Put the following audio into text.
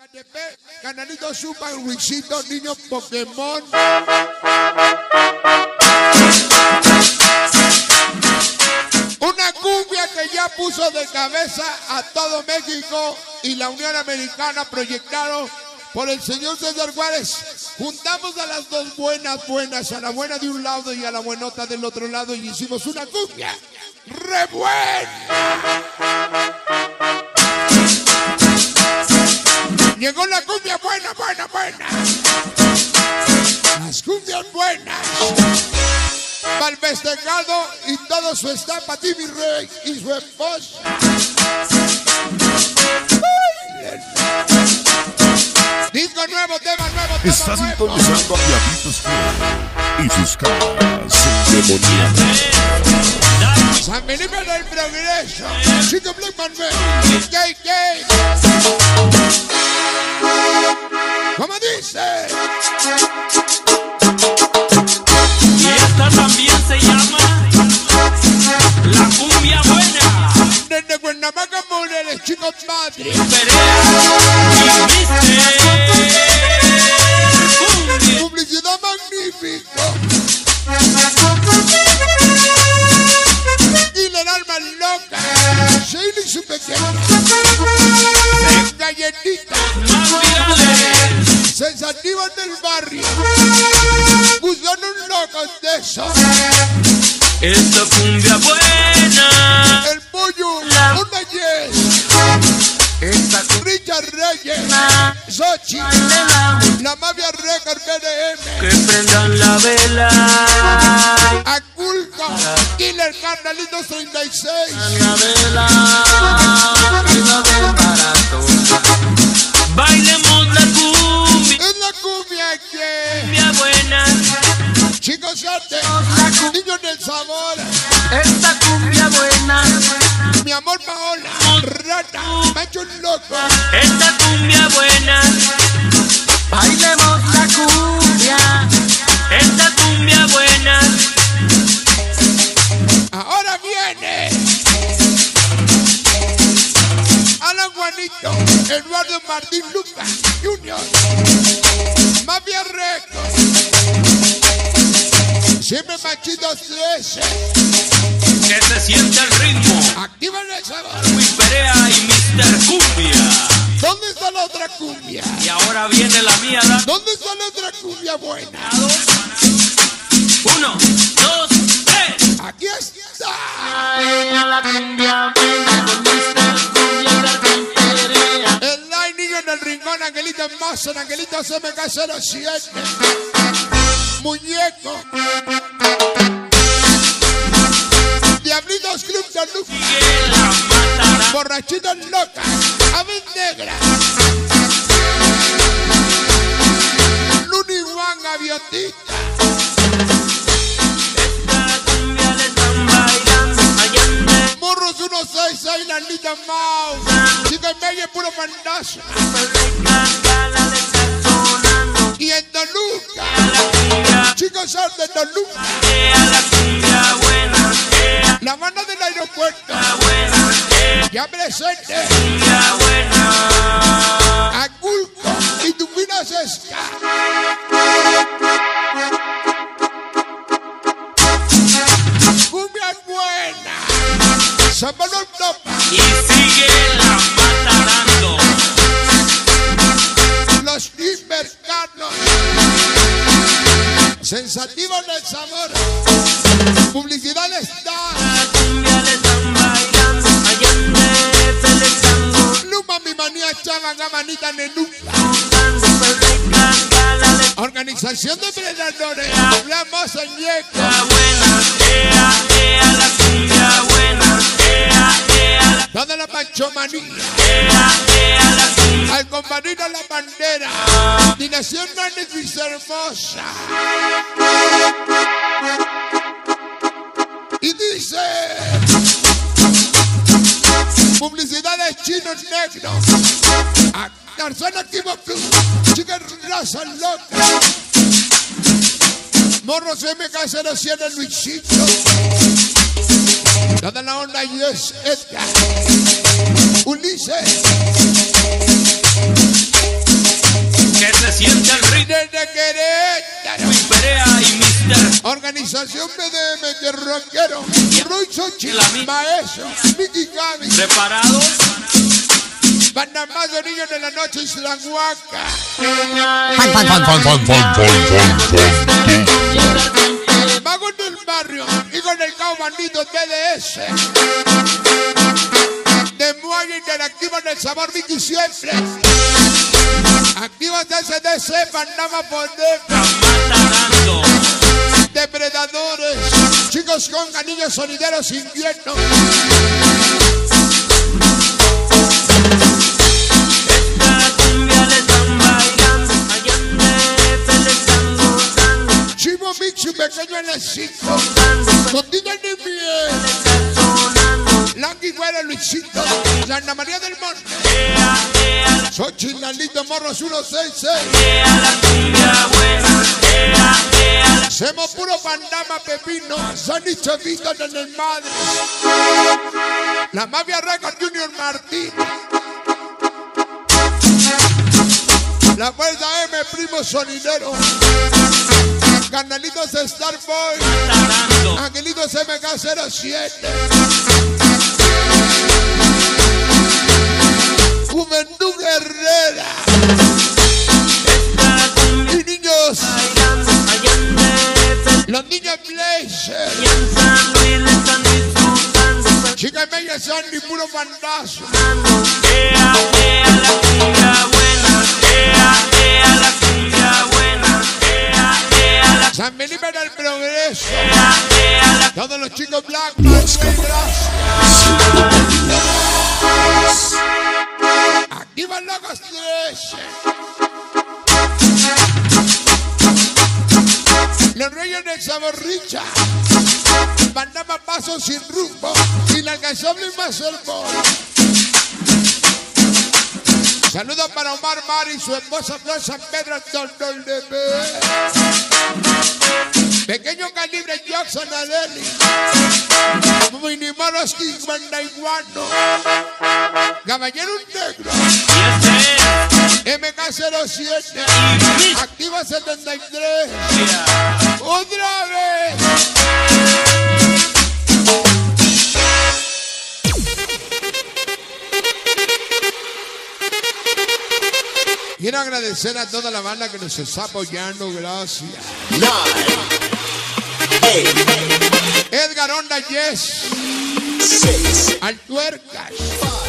Zacatepec, Canalito Super, Luisito, Niño Pokémon. Una cumbia que ya puso de cabeza a todo México y la Unión Americana, proyectado por el señor César Juárez. Juntamos a las dos buenas, a la buena de un lado y a la buenota del otro lado, y hicimos una cumbia re buena. Llegó la cumbia buena. Las cumbias buenas. Mal festejado y todo su staff, para ti, mi rey, y su esposa. Disco nuevo, tema nuevo. Estás sintonizando a Diablitos Flow y sus caras endemoniadas. San Felipe del Progreso, Chico Black Manuel, KK. ¿Cómo dice? Y esta también se llama la cumbia buena. Desde Cuernavaca, Morelos, Chicos Madre. Perea y Mister Cumbia. Publicidad magnífico. Y el alma loca. Sheila y su pequeña. Galletita. Más virales. Sensativas del barrio. Buscan un loco de eso. Esta cumbia buena. El pollo, una yes. Richard Reyes, Sochi, la mafia Record BDM, Que prendan la vela. Aculco, Killer Carnalitos 36. La vela. Y la ven barato. Bailemos la cumbia. Es la cumbia que Cumbia buena. Chicos arte, niños del sabor. Esta cumbia buena. Mi amor Paola, Rata, Macho un loco. Esta cumbia buena. Bailemos la cumbia. Esta cumbia buena. Ahora viene Alan Juanito, Eduardo Martín Lucas Junior, Mafia Records, siempre Machitos 13. Que se siente el ritmo. Activan el sabor. Luis Perea y Mister Cumbia. ¿Dónde está la otra cumbia? Y ahora viene la mía. ¿Dónde está la otra cumbia buena? 1, 2, 3. Aquí está. La cumbia buena con Mister Cumbia Luis Perea. El Lightning en el rincón, Angelito en Mason, Angelito CMK07. Muñeco. Diablitos Club de Luz. Que la matará. Borrachitas locas. Aves negras. Luni Juan Gaviotita. Esta cumbia le están bailando. Allende. Morros 166, Landita Mouse. Chica y media, puro fantasma. La le está sonando. Y en Toluca, La cumbia. chicos arte de Toluca. La cumbia buena. La banda del aeropuerto. Buena. Ya presente. Cumbia buena. Aculco y tu fina sesca. Cumbia buena. Sábalo topa. Y sigue la matarando. Los hipercanos. Sensativos del sabor. Publicidad está. La cumbia le están bailando. Allende Felexando. Luma mi manía chava gamanita nenuca. Organización de predadores. Hablamos en Yeco. La buena. La cumbia buena. Toda la panchomanía. La cumbia. Al compadrino la bandera. Dinación Hernández Hermosa. Y dice. Publicidades chinos negros. Tarzán Activo Club. Chicas raza loca. Morros MK07 Luisito. Toda la onda y es Edgar. Ulises. Organización BDM de rockero. Roy Xochitl, Maestro, Mickey Gaby. ¿Preparados? Banda más de niños de la noche y la huaca. Magos del barrio y con el cao bandito TDS. De Muay Interactiva en el sabor Mickey siempre. Activas SDC, Panama Podeca. Depredadores, chicos con anillos sonideros invierno. Chivo Mix y pequeño en el 5. Continúa de miel. Lanky Güera Luisito. Santa María del Monte. Xochitl Lalito Morros 166. Semo puro Pandama Pepino. Sonny Chavito en el Madre. La Mafia Record Junior Martín. La Fuerza M Primo Sonidero. Carnalitos Starboy. Angelitos MK07. Juventud Herrera. Y niños. Los niños Blazer. Chica y media Sandy, puro bandazo. San Felipe del Progreso. Todos los chicos blancos. Aquí van locos 13. Los Reyes del Sabor Richa. Bandama Paso sin rumbo. Inalcanzable y más hermoso. Saludos para Omar Mar y su esposa Flor San Pedro WB. Pequeño calibre Jackson Adeli. Minimoros King Mandaiguano. Caballero Negro. MK07. Activa 73. Otra vez. Quiero agradecer a toda la banda que nos está apoyando, gracias. 9, 8, Edgar Onda Yes, 6, Altuercas, 5,